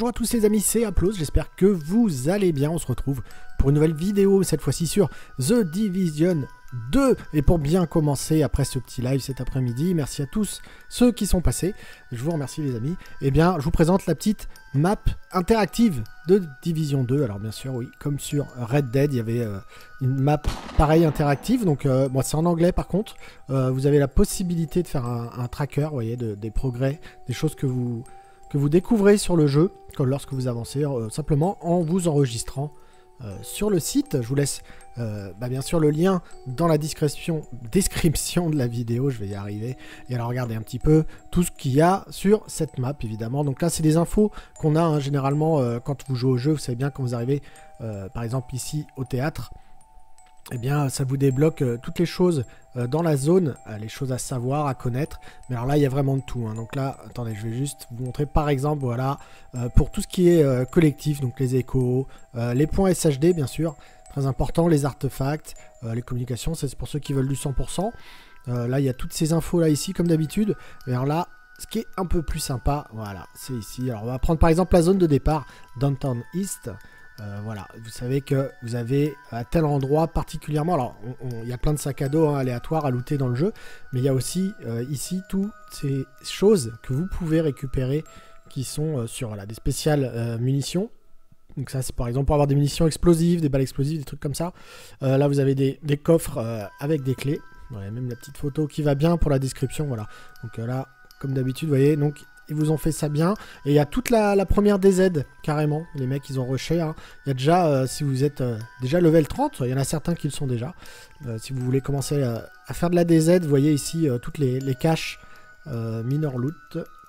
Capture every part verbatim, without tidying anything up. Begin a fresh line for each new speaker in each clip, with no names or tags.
bonjour à tous les amis, c'est Aplos, j'espère que vous allez bien. On se retrouve pour une nouvelle vidéo, cette fois-ci sur The Division deux. Et pour bien commencer après ce petit live cet après-midi, merci à tous ceux qui sont passés. Je vous remercie les amis. Eh bien, je vous présente la petite map interactive de Division deux. Alors bien sûr, oui, comme sur Red Dead, il y avait euh, une map pareille interactive. Donc, euh, bon, c'est en anglais par contre. Euh, vous avez la possibilité de faire un, un tracker, vous voyez, de, des progrès, des choses que vous... que vous découvrez sur le jeu, comme lorsque vous avancez, euh, simplement en vous enregistrant euh, sur le site. Je vous laisse euh, bah, bien sûr le lien dans la description, description de la vidéo, je vais y arriver. Et alors regardez un petit peu tout ce qu'il y a sur cette map, évidemment. Donc là, c'est des infos qu'on a hein, généralement euh, quand vous jouez au jeu. Vous savez bien quand vous arrivez, euh, par exemple ici au théâtre, eh bien, ça vous débloque euh, toutes les choses euh, dans la zone, euh, les choses à savoir, à connaître. Mais alors là, il y a vraiment de tout. Hein. Donc là, attendez, je vais juste vous montrer par exemple, voilà, euh, pour tout ce qui est euh, collectif, donc les échos, euh, les points S H D, bien sûr, très important, les artefacts, euh, les communications, c'est pour ceux qui veulent du cent pour cent. Euh, là, il y a toutes ces infos là ici, comme d'habitude. Et alors là, ce qui est un peu plus sympa, voilà, c'est ici. Alors, on va prendre par exemple la zone de départ, Downtown East. Euh, voilà, vous savez que vous avez à tel endroit particulièrement, alors il y a plein de sacs à dos hein, aléatoires à looter dans le jeu, mais il y a aussi euh, ici toutes ces choses que vous pouvez récupérer qui sont euh, sur voilà, des spéciales euh, munitions. Donc ça c'est par exemple pour avoir des munitions explosives, des balles explosives, des trucs comme ça. Euh, là vous avez des, des coffres euh, avec des clés, voilà, même la petite photo qui va bien pour la description, voilà. Donc euh, là, comme d'habitude, vous voyez, donc ils vous ont fait ça bien. Et il y a toute la, la première D Z, carrément. Les mecs, ils ont rushé. Hein. Il y a déjà, euh, si vous êtes euh, déjà level trente, il y en a certains qui le sont déjà. Euh, si vous voulez commencer à, à faire de la D Z, vous voyez ici euh, toutes les, les caches euh, minor loot.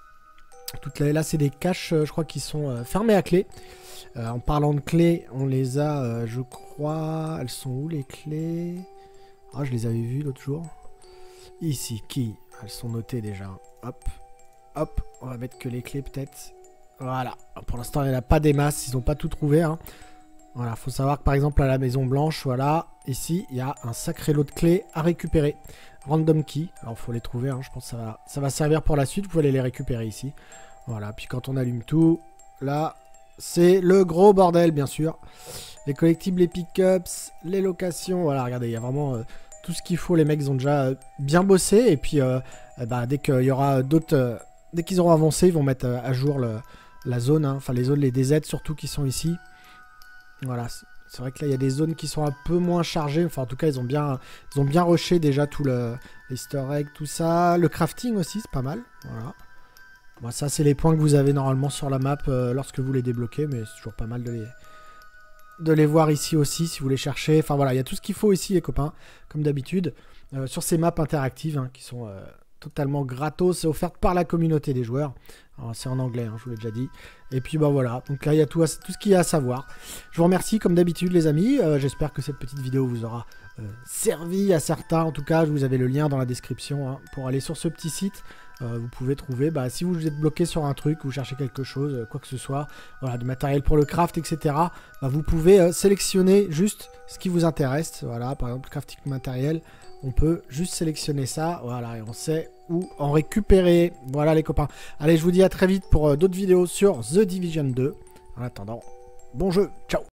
Toutes les, là, c'est des caches, euh, je crois, qui sont euh, fermées à clé. Euh, en parlant de clés, on les a, euh, je crois... Elles sont où, les clés? Ah, je les avais vues l'autre jour. Ici, qui? Elles sont notées déjà. Hop. Hop, on va mettre que les clés peut-être. Voilà, pour l'instant il n'y en a pas des masses, ils n'ont pas tout trouvé. Hein. Voilà, faut savoir que par exemple à la Maison Blanche, voilà, ici il y a un sacré lot de clés à récupérer. Random key, alors il faut les trouver, hein. Je pense que ça va, ça va servir pour la suite, vous pouvez aller les récupérer ici. Voilà, puis quand on allume tout, là, c'est le gros bordel bien sûr. Les collectibles, les pick-ups, les locations, voilà, regardez, il y a vraiment... Euh, tout ce qu'il faut, les mecs ils ont déjà euh, bien bossé. Et puis euh, euh, bah, dès qu'il y aura d'autres... Euh, Dès qu'ils auront avancé, ils vont mettre à jour le, la zone, hein. Enfin les zones, les D Z surtout qui sont ici. Voilà, c'est vrai que là il y a des zones qui sont un peu moins chargées. Enfin en tout cas ils ont bien, ils ont bien rushé déjà tout le l'easter egg, tout ça. Le crafting aussi c'est pas mal. Voilà. Bon, ça c'est les points que vous avez normalement sur la map euh, lorsque vous les débloquez, mais c'est toujours pas mal de les, de les voir ici aussi si vous les cherchez. Enfin voilà, il y a tout ce qu'il faut ici les copains, comme d'habitude. Euh, sur ces maps interactives hein, qui sont... Euh, totalement gratos, c'est offert par la communauté des joueurs. C'est en anglais, hein, je vous l'ai déjà dit. Et puis bah voilà, donc là il y a tout, à, tout ce qu'il y a à savoir. Je vous remercie comme d'habitude les amis. Euh, J'espère que cette petite vidéo vous aura euh, servi à certains. En tout cas, vous avez le lien dans la description hein, pour aller sur ce petit site. Euh, vous pouvez trouver, bah, si vous êtes bloqué sur un truc, vous cherchez quelque chose, euh, quoi que ce soit, voilà, du matériel pour le craft, et cetera. Bah, vous pouvez euh, sélectionner juste ce qui vous intéresse. Voilà, par exemple, crafting matériel. On peut juste sélectionner ça, voilà, et on sait où en récupérer. Voilà les copains. Allez, je vous dis à très vite pour euh, d'autres vidéos sur The Division deux. En attendant, bon jeu, ciao!